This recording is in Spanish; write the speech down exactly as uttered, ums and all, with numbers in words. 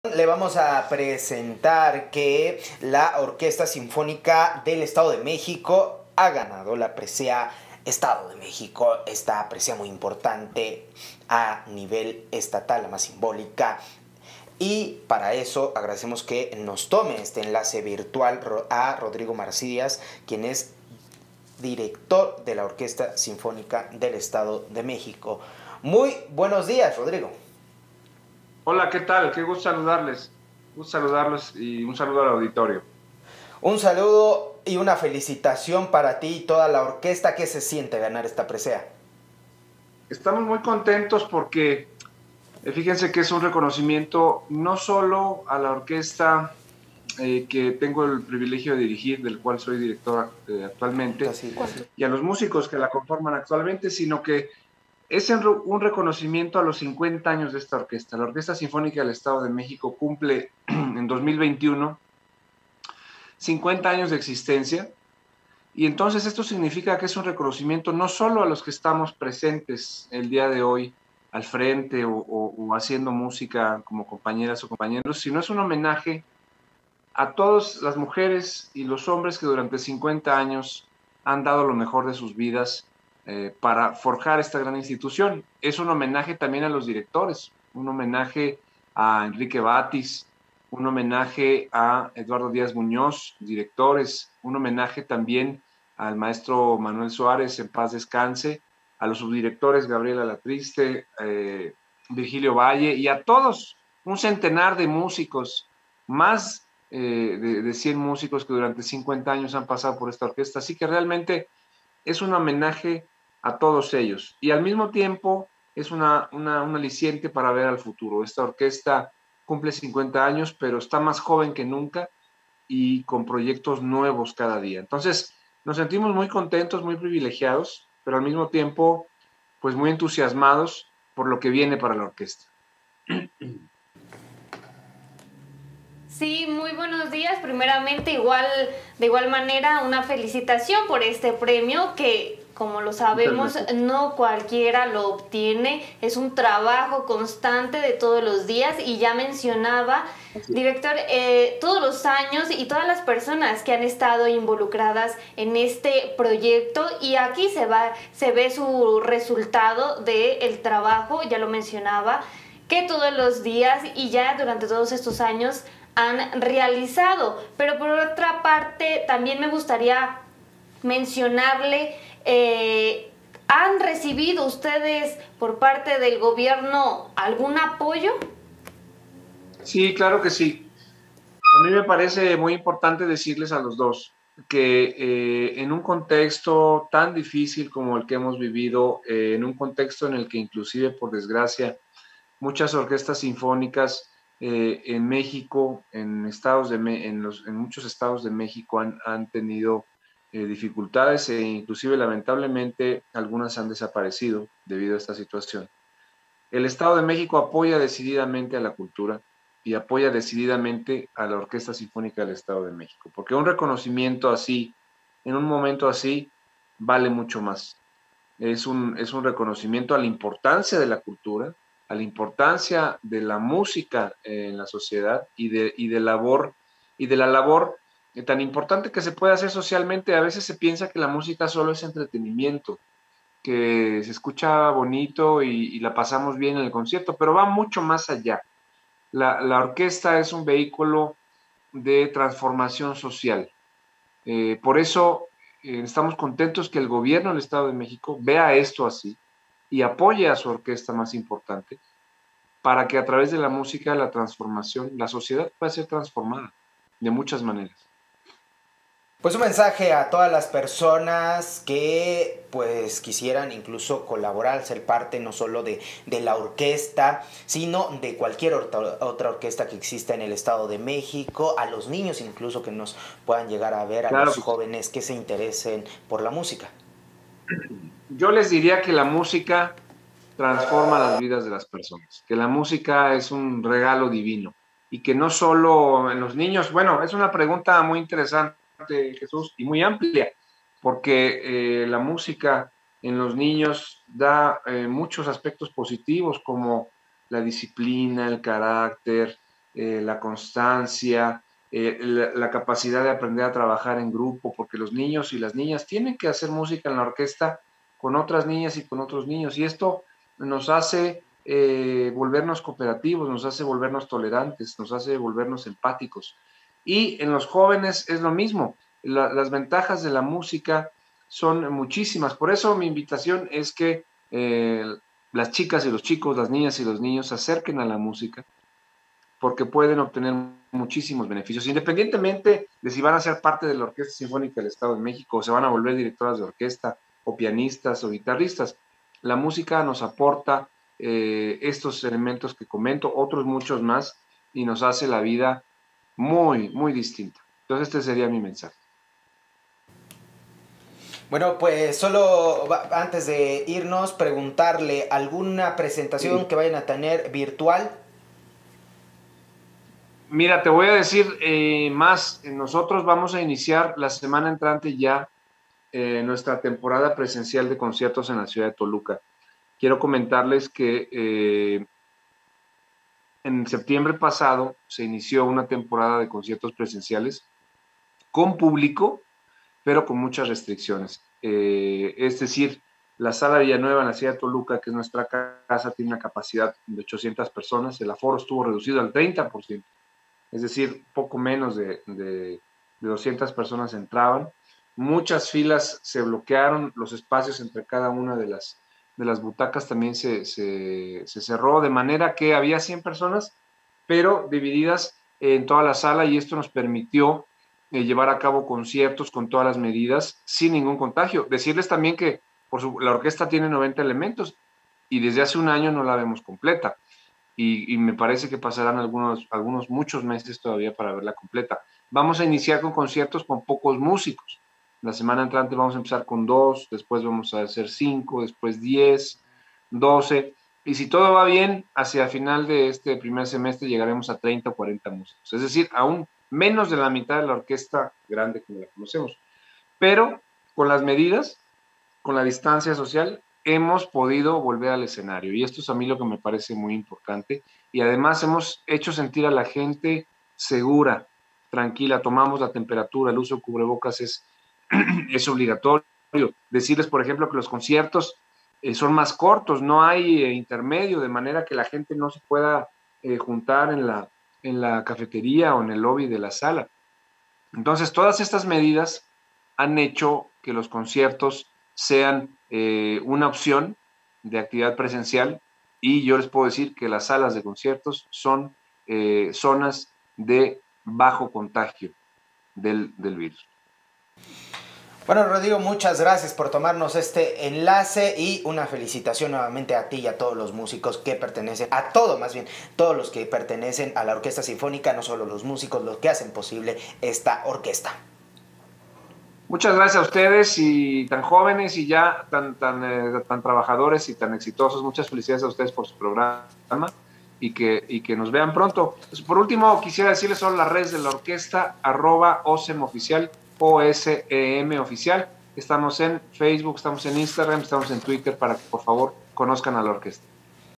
Le vamos a presentar que la Orquesta Sinfónica del Estado de México ha ganado la presea Estado de México, esta presea muy importante a nivel estatal, la más simbólica. Y para eso agradecemos que nos tome este enlace virtual a Rodrigo Marcías, quien es director de la Orquesta Sinfónica del Estado de México. Muy buenos días, Rodrigo. Hola, ¿qué tal? Qué gusto saludarles. Gusto saludarlos y un saludo al auditorio. Un saludo y una felicitación para ti y toda la orquesta. ¿Qué se siente ganar esta presea? Estamos muy contentos porque eh, fíjense que es un reconocimiento no solo a la orquesta eh, que tengo el privilegio de dirigir, del cual soy director eh, actualmente, Así, y a los músicos que la conforman actualmente, sino que es un reconocimiento a los cincuenta años de esta orquesta. La Orquesta Sinfónica del Estado de México cumple en dos mil veintiuno cincuenta años de existencia, y entonces esto significa que es un reconocimiento no solo a los que estamos presentes el día de hoy al frente o, o, o haciendo música como compañeras o compañeros, sino es un homenaje a todas las mujeres y los hombres que durante cincuenta años han dado lo mejor de sus vidas eh, para forjar esta gran institución. Es un homenaje también a los directores, un homenaje a Enrique Batis, un homenaje a Eduardo Díaz Muñoz, directores, un homenaje también al maestro Manuel Suárez, en paz descanse, a los subdirectores Gabriela Latriste, eh, Virgilio Valle y a todos, un centenar de músicos, más eh, de, de cien músicos que durante cincuenta años han pasado por esta orquesta. Así que realmente es un homenaje a todos ellos y al mismo tiempo es una, una, un aliciente para ver al futuro. Esta orquesta cumple cincuenta años, pero está más joven que nunca y con proyectos nuevos cada día. Entonces, nos sentimos muy contentos, muy privilegiados, pero al mismo tiempo, pues muy entusiasmados por lo que viene para la orquesta. Sí, muy buenos días. Primeramente, igual, de igual manera, una felicitación por este premio que, como lo sabemos, no cualquiera lo obtiene. Es un trabajo constante de todos los días y ya mencionaba, director, eh, todos los años y todas las personas que han estado involucradas en este proyecto, y aquí se va, se ve su resultado del trabajo, ya lo mencionaba, que todos los días y ya durante todos estos años han realizado. Pero por otra parte, también me gustaría mencionarle, eh, ¿han recibido ustedes por parte del gobierno algún apoyo? Sí, claro que sí. A mí me parece muy importante decirles a los dos que eh, en un contexto tan difícil como el que hemos vivido, eh, en un contexto en el que inclusive, por desgracia, muchas orquestas sinfónicas eh, en México, en, estados de, en, los, en muchos estados de México han, han tenido eh, dificultades e inclusive lamentablemente algunas han desaparecido debido a esta situación. El Estado de México apoya decididamente a la cultura y apoya decididamente a la Orquesta Sinfónica del Estado de México, porque un reconocimiento así, en un momento así, vale mucho más. Es un, es un reconocimiento a la importancia de la cultura, a la importancia de la música en la sociedad y de, y de, labor, y de la labor tan importante que se puede hacer socialmente. A veces se piensa que la música solo es entretenimiento, que se escucha bonito y, y la pasamos bien en el concierto, pero va mucho más allá. La, la orquesta es un vehículo de transformación social. Eh, por eso eh, estamos contentos que el gobierno del Estado de México vea esto así y apoye a su orquesta más importante para que a través de la música, la transformación, la sociedad pueda ser transformada de muchas maneras. Pues un mensaje a todas las personas que pues quisieran incluso colaborar, ser parte no solo de, de la orquesta, sino de cualquier otra, otra orquesta que exista en el Estado de México, a los niños incluso que nos puedan llegar a ver, a Claro los que sí. jóvenes que se interesen por la música. Yo les diría que la música transforma las vidas de las personas, que la música es un regalo divino y que no solo en los niños, bueno, es una pregunta muy interesante, Jesús, y muy amplia, porque eh, la música en los niños da eh, muchos aspectos positivos como la disciplina, el carácter, eh, la constancia, eh, la, la capacidad de aprender a trabajar en grupo, porque los niños y las niñas tienen que hacer música en la orquesta con otras niñas y con otros niños, y esto nos hace eh, volvernos cooperativos, nos hace volvernos tolerantes, nos hace volvernos empáticos. Y en los jóvenes es lo mismo, la, las ventajas de la música son muchísimas, por eso mi invitación es que eh, las chicas y los chicos, las niñas y los niños se acerquen a la música, porque pueden obtener muchísimos beneficios, independientemente de si van a ser parte de la Orquesta Sinfónica del Estado de México, o se van a volver directoras de orquesta, o pianistas, o guitarristas. La música nos aporta eh, estos elementos que comento, otros muchos más, y nos hace la vida muy, muy distinta. Entonces este sería mi mensaje. Bueno, pues solo antes de irnos, preguntarle alguna presentación sí. que vayan a tener virtual. Mira, te voy a decir eh, más. Nosotros vamos a iniciar la semana entrante ya eh, nuestra temporada presencial de conciertos en la ciudad de Toluca. Quiero comentarles que eh, en septiembre pasado se inició una temporada de conciertos presenciales con público, pero con muchas restricciones. Eh, es decir, la Sala Villanueva en la ciudad de Toluca, que es nuestra casa, tiene una capacidad de ochocientas personas. El aforo estuvo reducido al treinta por ciento. Es decir, poco menos de, de, de doscientas personas entraban. Muchas filas se bloquearon, los espacios entre cada una de las, de las butacas también se, se, se cerró, de manera que había cien personas, pero divididas en toda la sala, y esto nos permitió eh, llevar a cabo conciertos con todas las medidas sin ningún contagio. Decirles también que por su, la orquesta tiene noventa elementos y desde hace un año no la vemos completa. Y, y me parece que pasarán algunos, algunos, muchos meses todavía para verla completa. Vamos a iniciar con conciertos con pocos músicos. La semana entrante vamos a empezar con dos, después vamos a hacer cinco, después diez, doce. Y si todo va bien, hacia el final de este primer semestre llegaremos a treinta o cuarenta músicos. Es decir, aún menos de la mitad de la orquesta grande como la conocemos. Pero con las medidas, con la distancia social, hemos podido volver al escenario, y esto es a mí lo que me parece muy importante, y además hemos hecho sentir a la gente segura, tranquila, tomamos la temperatura, el uso de cubrebocas es, es obligatorio. Decirles, por ejemplo, que los conciertos eh, son más cortos, no hay eh, intermedio, de manera que la gente no se pueda eh, juntar en la, en la cafetería o en el lobby de la sala. Entonces, todas estas medidas han hecho que los conciertos sean eh, una opción de actividad presencial, y yo les puedo decir que las salas de conciertos son eh, zonas de bajo contagio del, del virus. Bueno, Rodrigo, muchas gracias por tomarnos este enlace, y una felicitación nuevamente a ti y a todos los músicos que pertenecen, a todo más bien, todos los que pertenecen a la Orquesta Sinfónica, no solo los músicos, los que hacen posible esta orquesta. Muchas gracias a ustedes, y tan jóvenes y ya tan, tan, eh, tan trabajadores y tan exitosos. Muchas felicidades a ustedes por su programa, y que, y que nos vean pronto. Pues por último, quisiera decirles solo las redes de la orquesta, arroba OSEM oficial, O S E M oficial. Estamos en Facebook, estamos en Instagram, estamos en Twitter, para que por favor conozcan a la orquesta.